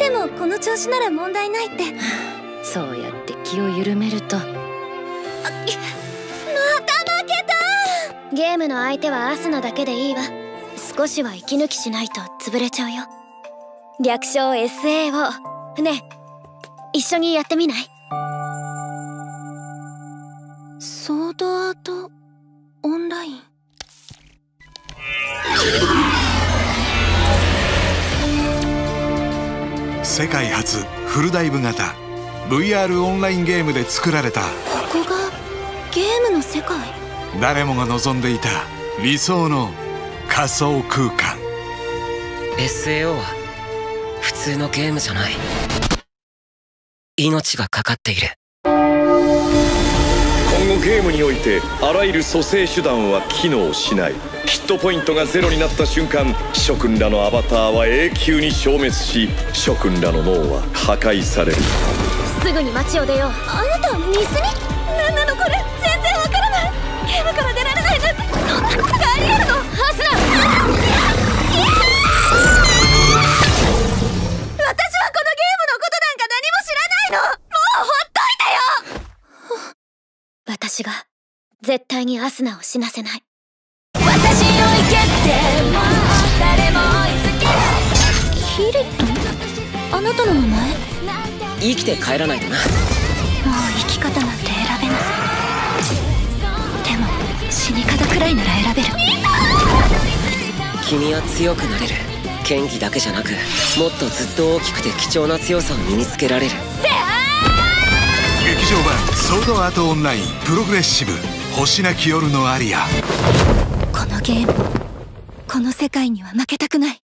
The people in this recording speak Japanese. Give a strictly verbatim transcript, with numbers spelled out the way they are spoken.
でもこの調子なら問題ないって。 そうやって気を緩めると。また負けた。 ゲームの相手はアスナだけでいいわ。少しは息抜きしないと潰れちゃうよ。略称 エスエーオー。 ねえ、一緒にやってみない？ ソードアートオンライン。 世界初フルダイブ型 ブイアール オンラインゲームで作られた。 ここがゲームの世界。 誰もが望んでいた理想の仮想空間。 エスエーオー は普通のゲームじゃない。命がかかっている。 今後ゲームにおいてあらゆる蘇生手段は機能しない。ヒットポイントがゼロになった瞬間、諸君らのアバターは永久に消滅し、諸君らの脳は破壊される。 すぐに街を出よう。 あなたはミスミ？何なのこれ、全然わからない。ゲームから出られないなんて、そんなことがあり得るの？ハスナ！私はこのゲームのことなんか何も知らないの。もうほっといてよ。 私が絶対にアスナを死なせない。 私より決定も誰も追いつけない。キリト？あなたの名前？ 生きて帰らないとな。 もう生き方なんて選べない。でも死に方くらいなら選べる。 君は強くなれる。剣技だけじゃなく、もっとずっと大きくて貴重な強さを身につけられる。 劇場版ソードアートオンラインプログレッシブ星なき夜のアリア。 このゲーム、この世界には負けたくない。